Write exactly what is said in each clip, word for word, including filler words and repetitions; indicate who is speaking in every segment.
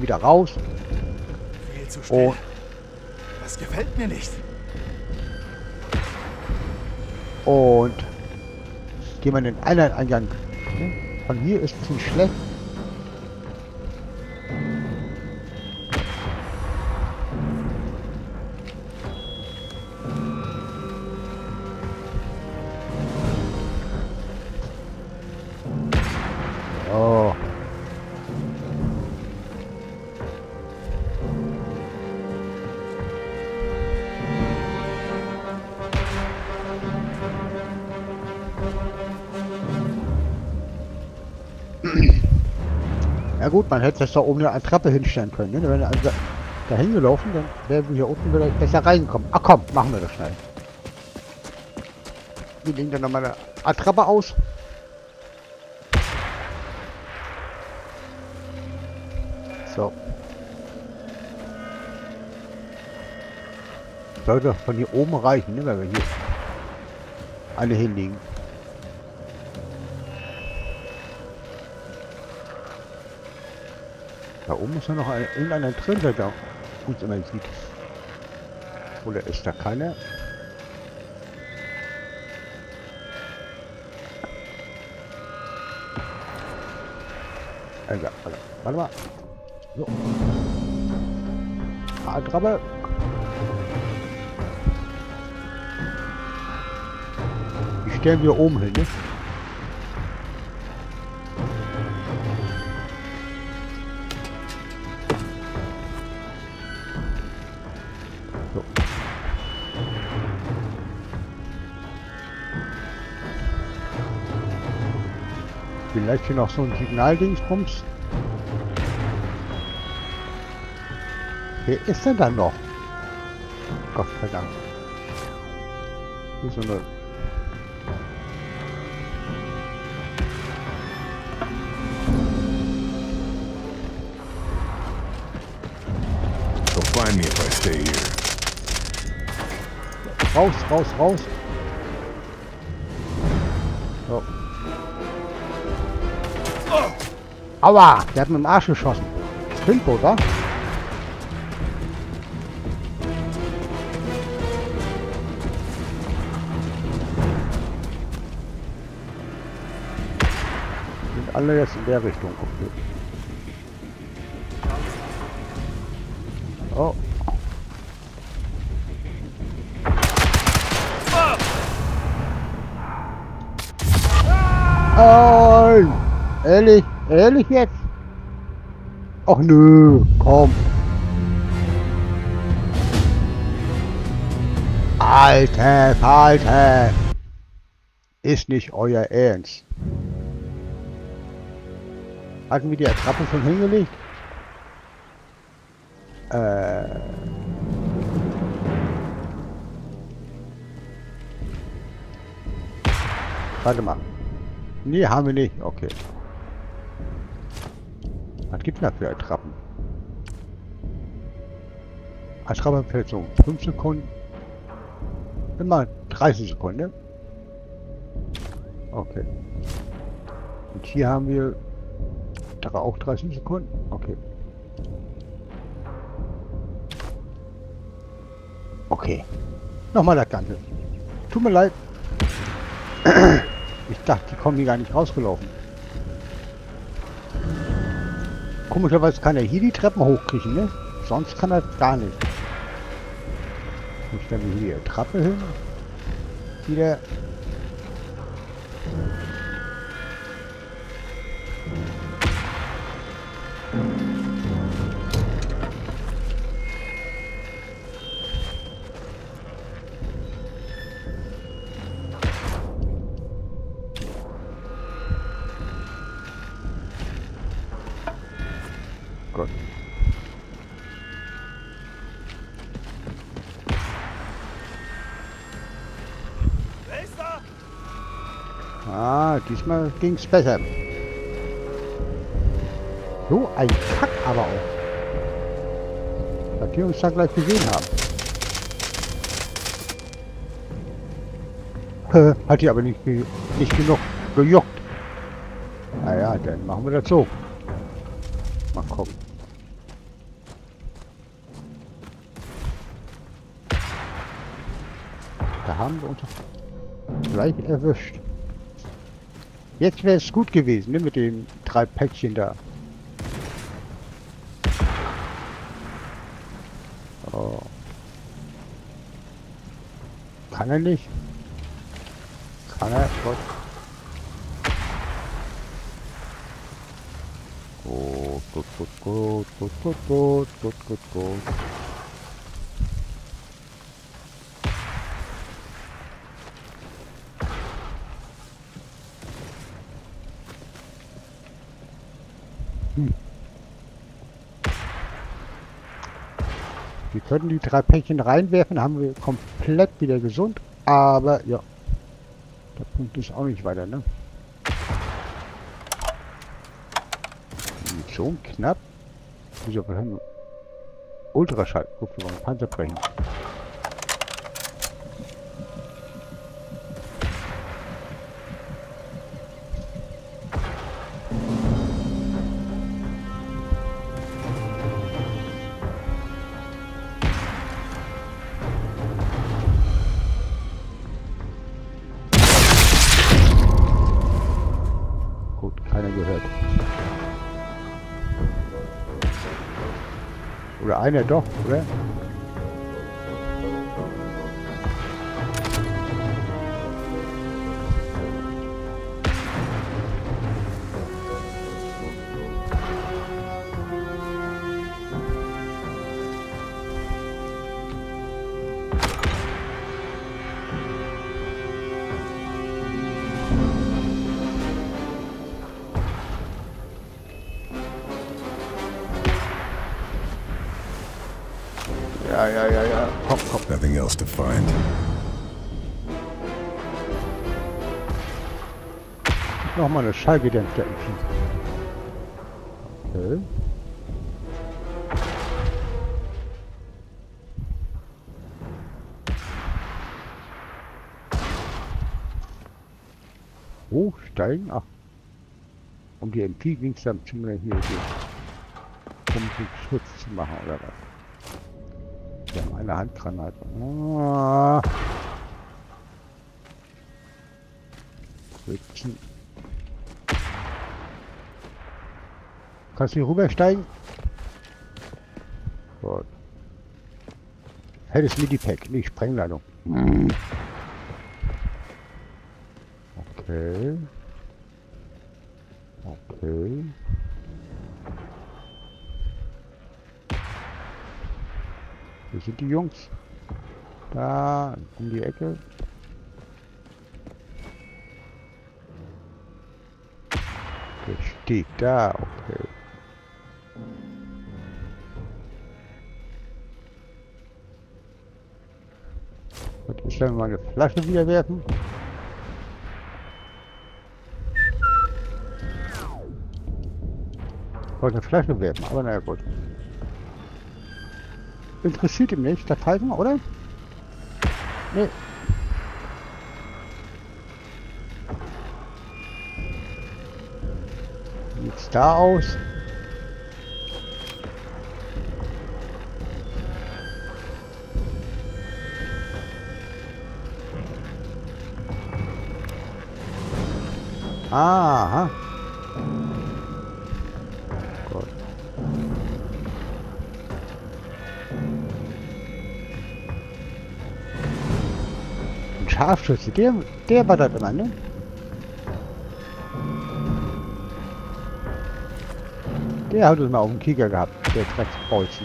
Speaker 1: unten wieder raus.
Speaker 2: Viel zu schnell.
Speaker 1: Und,
Speaker 2: Das gefällt mir nicht.
Speaker 1: und gehen wir in den anderen Eingang. Von hier ist es nicht schlecht. Oh. Ja gut, man hätte das da oben eine Treppe hinstellen können. Ne? Wenn wir also da hingelaufen, dann wären wir hier unten vielleicht besser reingekommen. Ach komm, machen wir das schnell. Wir legen dann nochmal eine Attrappe aus. So. Sollte von hier oben reichen, ne, wenn wir hier alle hinlegen. Da oben ist ja noch ein, irgendeiner drin, der da uns immer sieht. Oder ist da keiner? Also, warte, warte mal. So. Attrappe. Die stellen wir oben hin, ne? So. Vielleicht hier noch so ein Signaldingsbums. Wer ist denn da noch? Gott verdammt. Hier ist so eine...
Speaker 3: They'll find me if I stay here.
Speaker 1: Raus, raus, raus. So. Aua, der hat mit dem Arsch geschossen. Pinpo, oder? Sind alle jetzt in der Richtung. Okay. Oh. Oh, ehrlich, ehrlich jetzt? Ach nö, komm. Alter, Alter. Ist nicht euer Ernst. Hatten wir die Attrappe schon hingelegt? Äh... Warte mal. Nee, haben wir nicht. Okay. Was gibt es da für Attrappen? Attrappe fällt so fünf Sekunden. Immer dreißig Sekunden. Okay. Und hier haben wir da auch dreißig Sekunden. Okay. Okay. Nochmal das Ganze. Tut mir leid. Ich dachte, die kommen hier gar nicht rausgelaufen. Komischerweise kann er hier die Treppen hochkriechen, ne? Sonst kann er gar nicht. Jetzt stellen wir hier die Treppe hin. Wieder. Gut. Ah, diesmal ging es besser. So ein Kack aber auch. Dass wir uns da gleich gesehen haben. Hat die aber nicht, nicht genug gejuckt. Naja, dann machen wir das so. Mal gucken. Da haben wir uns gleich erwischt. Jetzt wäre es gut gewesen, ne, mit den drei Päckchen da. Oh. Kann er nicht? Kann er? Gott. Gut, gut, gut, gut, gut, gut, gut, gut, gut, gut. Hm. Wir können die drei Päckchen reinwerfen, haben wir komplett wieder gesund, aber ja, der Punkt ist auch nicht weiter, ne? Schon knapp. Wieso haben wir Ultraschall? Guck, wir wollen Panzer brechen. Gut, keiner gehört. Oder einer doch, oder? Ja, ja, ja, ja. Komm, komm.
Speaker 3: Nothing else to find.
Speaker 1: Nochmal eine schallgedämpfte Engine. Okay. Hochsteigen? Ach. Um die M P ging es dann ziemlich hier, hier. Um den Schutz zu machen, oder was? Wir haben eine Handgranate. Ah. Sitzen. Kannst du hier rübersteigen? Gut. Helles Midi-Pack, nicht Sprengladung. Okay. Okay. Wo sind die Jungs? Da, um die Ecke. Der steht da, okay. Und ich soll mal eine Flasche wieder werfen. Ich wollte eine Flasche werfen, aber naja gut. Interessiert ihn nicht, der Pfeifen, oder? Nee. Wie sieht's da aus? Aha. Gut. Ein Scharfschütze, der, der war da dran, ne? Der hat uns mal auf dem Kieker gehabt, der Drecksbolzen.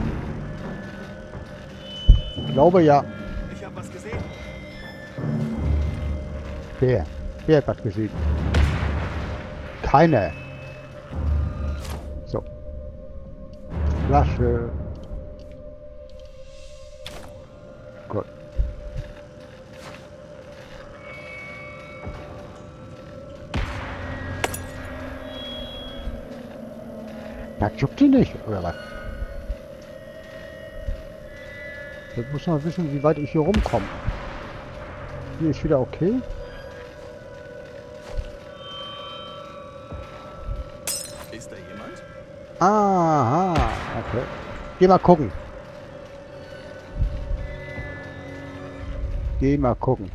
Speaker 1: Ich glaube ja.
Speaker 2: Ich habe was gesehen.
Speaker 1: Wer? Wer hat was gesehen? Keiner. So. Flasche. Gut. Das juckt die nicht, oder was? Jetzt muss man wissen, wie weit ich hier rumkomme. Hier ist wieder okay.
Speaker 2: Ist da jemand?
Speaker 1: Aha, okay. Geh mal gucken. Geh mal gucken.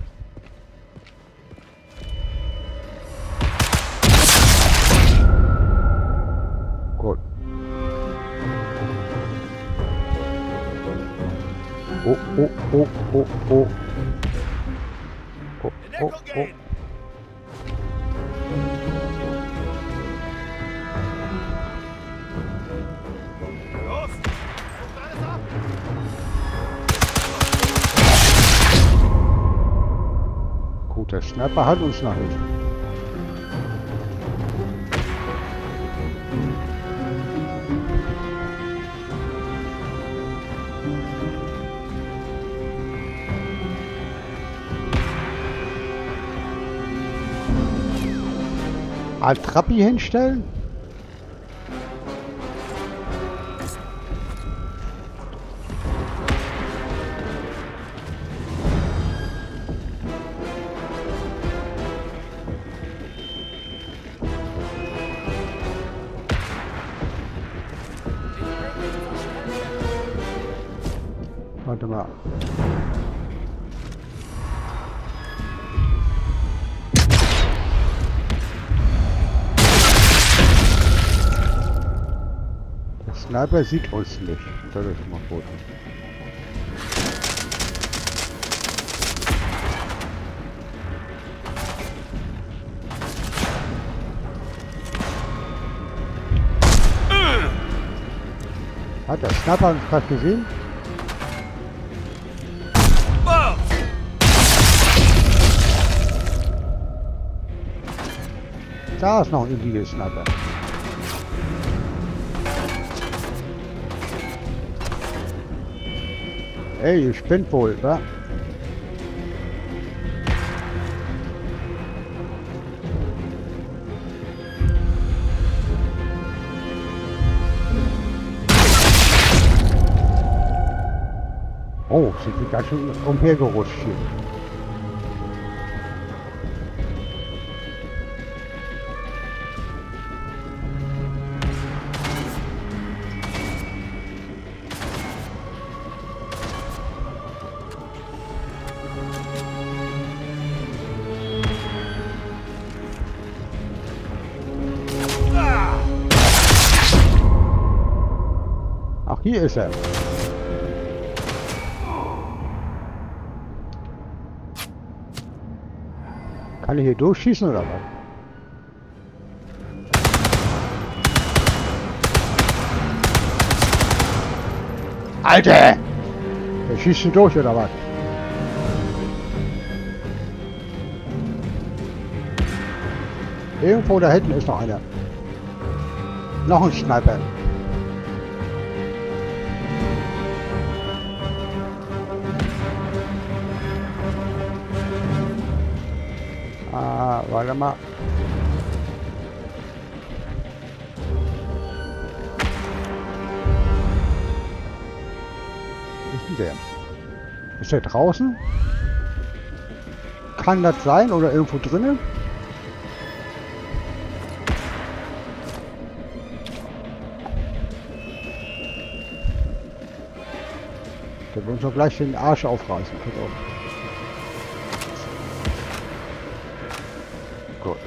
Speaker 1: Gut. Oh, oh, oh, oh, oh. Oh,
Speaker 2: In
Speaker 1: oh,
Speaker 2: Deckung
Speaker 1: oh.
Speaker 2: gehen! Los! Sucht alles ab!
Speaker 1: Gut, der Sniper hat uns noch nicht. Attrappi hinstellen? Warte mal. Der Sniper sieht uns nicht. Das ist mal gut. Hat der Sniper uns gerade gesehen? Da ist noch ein Indiger Sniper. Ey, ihr spinnt wohl, wa? Oh, sind wir ganz schön umhergerutscht hier. Ach, hier ist er. Kann ich hier durchschießen oder was? Alter! Der schießt hier durch oder was? Irgendwo da hinten ist noch einer. Noch ein Sniper. Ah, warte mal. Wo ist denn der? Ist der draußen? Kann das sein oder irgendwo drinnen? Der wird uns doch gleich den Arsch aufreißen. Guck auf. Gut.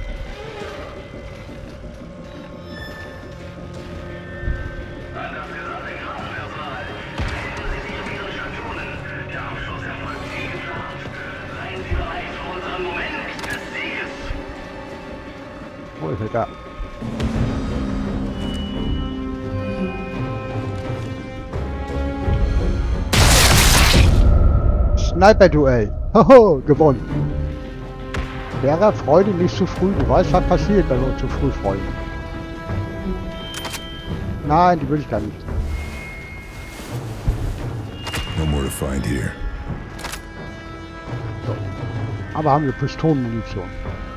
Speaker 1: Wo ist er da? Sniper-Duell. Hoho, gewonnen. Wäre Freude nicht zu früh. Du weißt, was passiert, wenn wir uns zu früh freuen. Nein, die will ich gar nicht.
Speaker 3: No more to find here.
Speaker 1: So. Aber haben wir Pistolenmunition.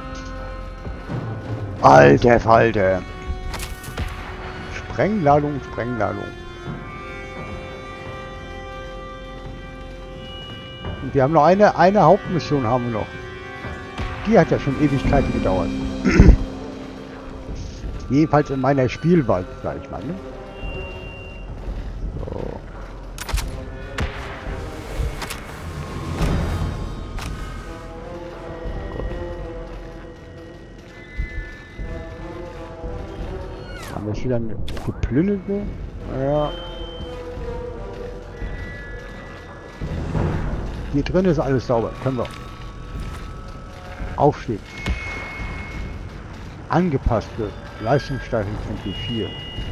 Speaker 1: Alter Falter. Sprengladung, Sprengladung. Und wir haben noch eine, eine Hauptmission haben wir noch. Die hat ja schon Ewigkeiten gedauert. Jedenfalls in meiner Spielwelt, sag ich mal. Ne? So. ist wieder eine geplünderte. Ja. Hier drin ist alles sauber. Können wir. Aufstieg. Angepasste Leistungssteigerung von G vier.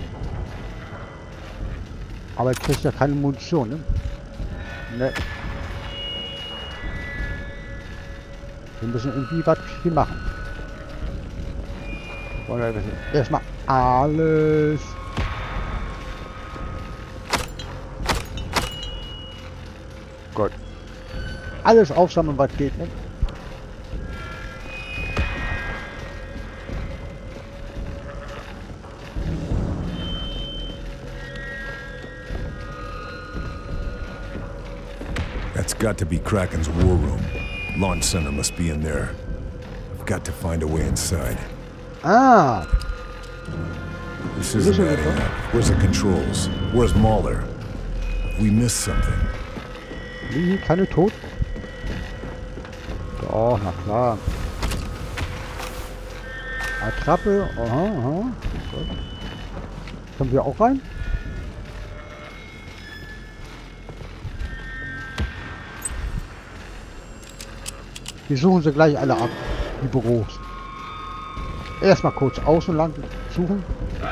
Speaker 1: Aber ich krieg ja keine Munition, ne? Ne. Wir müssen irgendwie was hier machen. Wollen wir erstmal alles. Gut. Alles aufsammeln, was geht, ne?
Speaker 3: That's got to be Kraken's war room. Launch center must be in there. I've got to find a way inside.
Speaker 1: Ah!
Speaker 3: This isn't adding up. Where's the controls? Where's Mahler? We missed something.
Speaker 1: Wie, keine tot? Doch, na klar. Attrappe, aha, aha. Gut. Können wir auch rein? Wir suchen sie gleich alle ab, die Büros. Erstmal kurz außen lang suchen.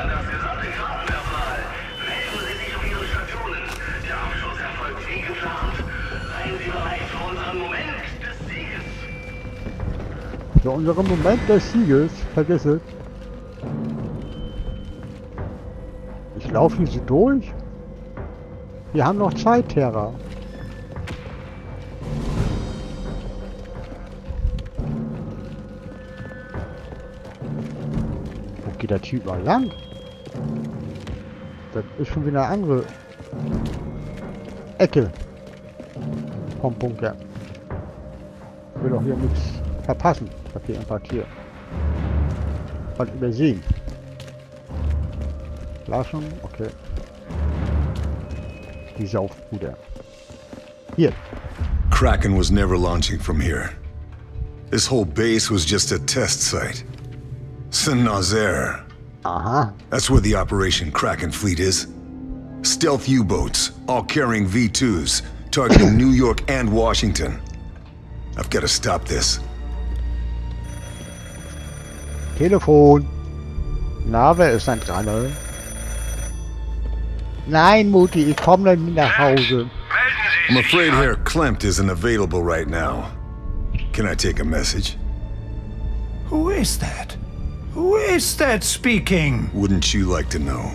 Speaker 1: Für unseren Moment des Sieges, vergiss es. Ich laufe hier so durch. Wir haben noch Zeit, Terra. Wo geht der Typ mal lang? Das ist schon wieder eine andere Ecke vom Bunker. Ich will doch hier nichts verpassen. Okay, einfach hier. Und übersehen. Flaschen, okay. Die Saufbruder. Hier.
Speaker 3: Kraken was never launching from here. This whole base was just a test site. Saint-Nazaire.
Speaker 1: Aha.
Speaker 3: That's where the Operation Kraken fleet is. Stealth U-boats, all carrying V twos, targeting New York and Washington. I've got to stop this.
Speaker 1: Telefon. Na, wer ist denn dran? Nein, Mutti, ich komme dann nicht nach Hause.
Speaker 3: I'm afraid Herr Klempt isn't available right now. Can I take a message?
Speaker 4: Who is that? Who is that speaking?
Speaker 3: Wouldn't you like to know?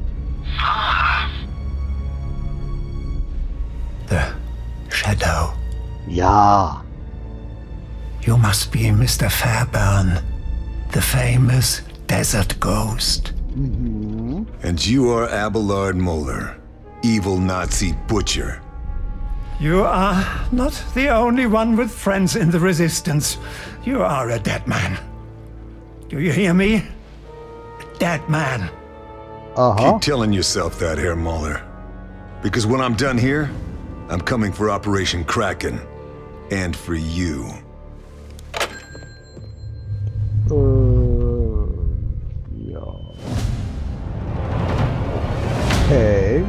Speaker 4: The Shadow.
Speaker 1: Ja.
Speaker 4: You must be Mister Fairburn, the famous desert ghost.
Speaker 1: Mhm.
Speaker 3: And you are Abelard Moeller, evil Nazi butcher.
Speaker 4: You are not the only one with friends in the Resistance. You are a dead man. Do you hear me? A dead man.
Speaker 1: Aha.
Speaker 3: Keep telling yourself that, Herr Moeller. Because when I'm done here, I'm coming for Operation Kraken. And for you.
Speaker 1: Äh, ja. Okay.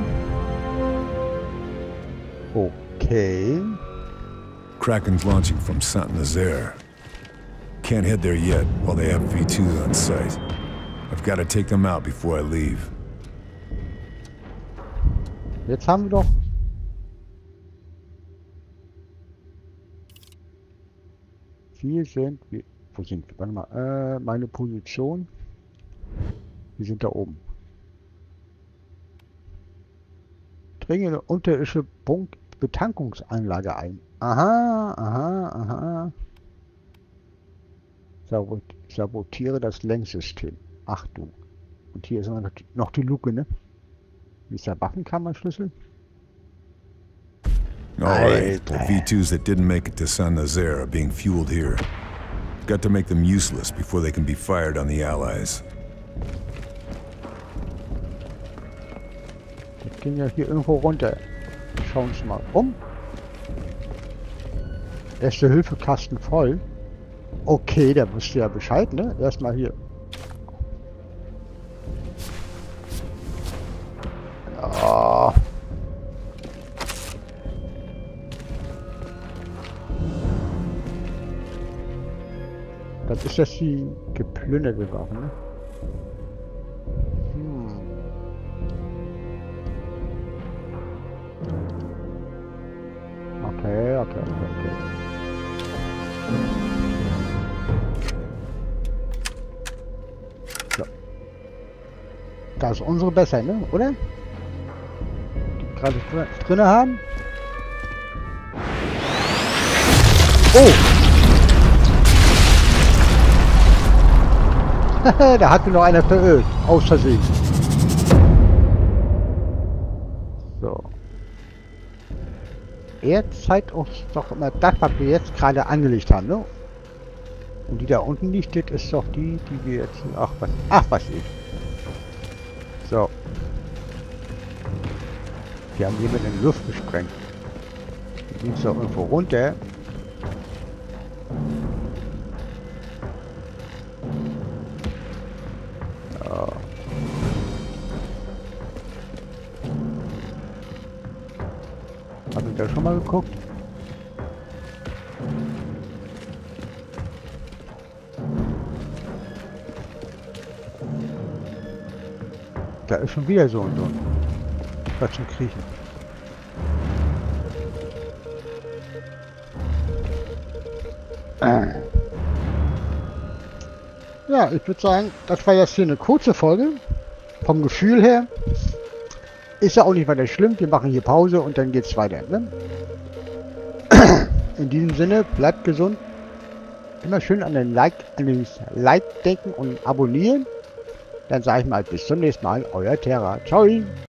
Speaker 1: Okay.
Speaker 3: Kraken's launching from Saint-Nazaire. Can't head there yet while they have V twos on site. I've got to take them out before I leave.
Speaker 1: Jetzt haben wir doch. Wir sind. Wir, wo sind wir? Warte mal. Äh, meine Position. Wir sind da oben. Dringende unterirdische Bunk Betankungsanlage ein. Aha, aha, aha. Sabot sabotiere das Lenksystem. Achtung. Und hier ist noch die, noch die Luke, ne? Wie ist der Waffenkammerschlüssel?
Speaker 3: All right, the V twos that didn't make it to Saint-Nazaire are being fueled here. Got to make them useless before they can be fired on the Allies.
Speaker 1: Wir gehen ja hier irgendwo runter. Schauen uns mal um. Erste Hilfekasten voll. Okay, der wusste ja Bescheid, ne? Erstmal hier. ist das die geplünderte Waffe, ne? Hm. Okay, okay, okay, okay. So. Da ist unsere besser, ne? Oder? Die gerade drin, drinne haben. Oh! Da hat mir noch einer verölt. Aus Versehen. So. Er zeigt uns doch immer das, was wir jetzt gerade angelegt haben, ne? Und die da unten liegt, das ist doch die, die wir jetzt... Ach, was... Ach, was ich. So. Die haben jemand in die Luft gesprengt. Die ging doch irgendwo runter. Hab ich da schon mal geguckt? Da ist schon wieder so und so. Was zum Kriechen. Äh. Ja, ich würde sagen, das war jetzt hier eine kurze Folge. Vom Gefühl her. Ist ja auch nicht weiter schlimm. Wir machen hier Pause und dann geht's weiter. Ne? In diesem Sinne, bleibt gesund. Immer schön an den Like, an den Like denken und abonnieren. Dann sage ich mal bis zum nächsten Mal. Euer Terra. Ciao.